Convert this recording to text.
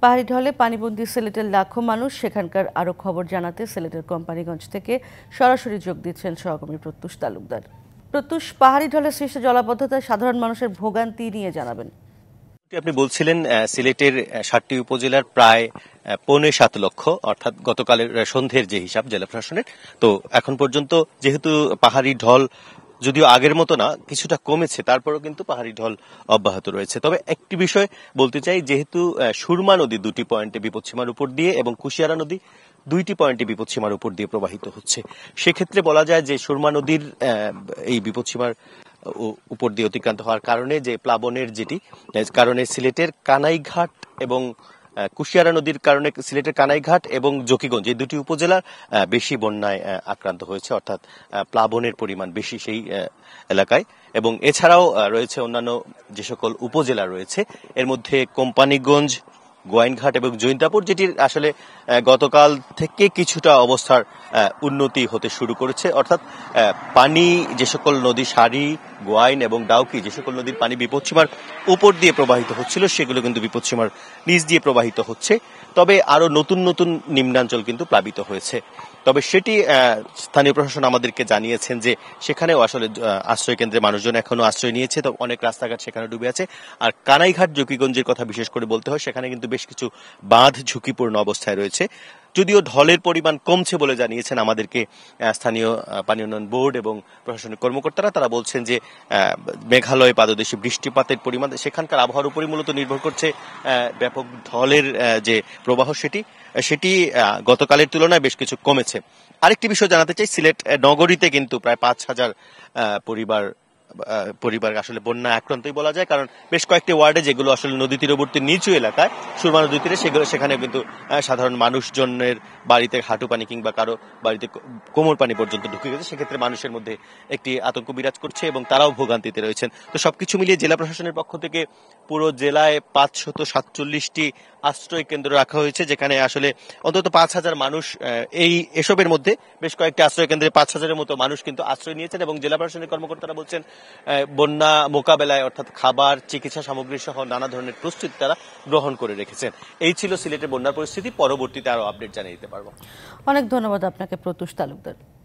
পাহাড়ি ঢলে পানিবন্দী সিলেটের লাখো মানুষ, সেখানকার আরও খবর জানাতে সিলেটের কোম্পানিগঞ্জ থেকে সরাসরি যোগ দিচ্ছেন সহকর্মী প্রত্যুষ তালুকদার। প্রত্যুষ, পাহাড়ি ঢলে সৃষ্ট জলাবদ্ধতায় সাধারণ মানুষের ভোগান্তি নিয়ে জানাবেন। আপনি বলছিলেন সিলেটের 7টি উপজেলার প্রায় 7.25 লক্ষ, অর্থাৎ গতকালের সন্ধ্যের যে হিসাব জেলা প্রশাসনের, তো এখন পর্যন্ত যেহেতু পাহাড়ি ঢল যদিও আগের মতো না, কিছুটা কমেছে, তারপরেও কিন্তু পাহাড়ি ঢল অব্যাহত রয়েছে। তবে একটি বিষয় বলতে চাই, যেহেতু সুরমা নদী 2টি পয়েন্টে বিপদসীমার উপর দিয়ে এবং কুশিয়ারা নদী 2টি পয়েন্টে বিপদসীমার উপর দিয়ে প্রবাহিত হচ্ছে, সেক্ষেত্রে বলা যায় যে সুরমা নদীর এই বিপদসীমার উপর দিয়ে অতিক্রান্ত হওয়ার কারণে যে প্লাবনের কারণে সিলেটের কানাইঘাট এবং কুশিয়ারা নদীর কারণে সিলেটের কানাইঘাট এবং জকিগঞ্জ এই দুটি উপজেলা বেশি বন্যায় আক্রান্ত হয়েছে, অর্থাৎ প্লাবনের পরিমাণ বেশি সেই এলাকায়। এবং এছাড়াও রয়েছে অন্যান্য যে সকল উপজেলা রয়েছে, এর মধ্যে কোম্পানিগঞ্জ, গোয়াইনঘাট এবং জৈন্তাপুর, যেটির আসলে গতকাল থেকে কিছুটা অবস্থার উন্নতি হতে শুরু করেছে। অর্থাৎ পানি যে সকল নদী সারি, গোয়াইন এবং ডাউকি, যে সকল নদীর পানি বিপদসীমার উপর দিয়ে প্রবাহিত হচ্ছিল, সেগুলো কিন্তু বিপদসীমার নিচ দিয়ে প্রবাহিত হচ্ছে। তবে আরো নতুন নতুন নিম্নাঞ্চল কিন্তু প্লাবিত হয়েছে। তবে সেটি স্থানীয় প্রশাসন আমাদেরকে জানিয়েছেন যে সেখানেও আসলে আশ্রয় কেন্দ্রে মানুষজন এখনো আশ্রয় নিয়েছে, তো অনেক রাস্তাঘাট সেখানে ডুবে আছে। আর কানাইঘাট জকিগঞ্জের কথা বিশেষ করে বলতে হয়, সেখানে কিন্তু বেশ কিছু বাঁধ ঝুঁকিপূর্ণ অবস্থায় রয়েছে। যদিও ঢলের পরিমাণ কমছে বলে জানিয়েছেন আমাদেরকে স্থানীয় পানি উন্নয়ন বোর্ড এবং প্রশাসনিক কর্মকর্তারা। তারা বলছেন যে মেঘালয় পাদদেশে বৃষ্টিপাতের পরিমাণ সেখানকার আবহাওয়ার উপরই মূলত নির্ভর করছে ব্যাপক ঢলের যে প্রবাহ, সেটি গতকালের তুলনায় বেশ কিছু কমেছে। আরেকটি বিষয় জানাতে চাই, সিলেট নগরীতে কিন্তু প্রায় 5,000 পরিবার আসলে বন্যা আক্রান্তই বলা যায়, কারণ বেশ কয়েকটি ওয়ার্ডে যেগুলো আসলে নদী তীরবর্তী নিচু এলাকায়, সুরমা নদী তীরে, সেখানে কিন্তু সাধারণ মানুষজনের বাড়িতে হাঁটু পানি কিংবা কারো বাড়িতে কোমর পানি পর্যন্ত ঢুকে গেছে। সেক্ষেত্রে মানুষের মধ্যে একটি আতঙ্ক বিরাজ করছে এবং তারাও ভোগান্তিতে রয়েছেন। তো সবকিছু মিলিয়ে জেলা প্রশাসনের পক্ষ থেকে পুরো জেলায় 547টি আশ্রয় কেন্দ্র রাখা হয়েছে, যেখানে আসলে অন্তত 5,000 মানুষ, এসবের মধ্যে বেশ কয়েকটি আশ্রয় কেন্দ্রে 5,000-এর মতো মানুষ কিন্তু আশ্রয় নিয়েছেন। এবং জেলা প্রশাসনিক কর্মকর্তারা বলছেন বন্যা মোকাবেলায় অর্থাৎ খাবার, চিকিৎসা সামগ্রী সহ নানা ধরনের প্রস্তুতি তারা গ্রহণ করে রেখেছেন। এই ছিল সিলেটের বন্যার পরিস্থিতি। পরবর্তীতে আরো আপডেট জানিয়ে দিতে পারবো। অনেক ধন্যবাদ আপনাকে প্রত্যুষ তালুকদার।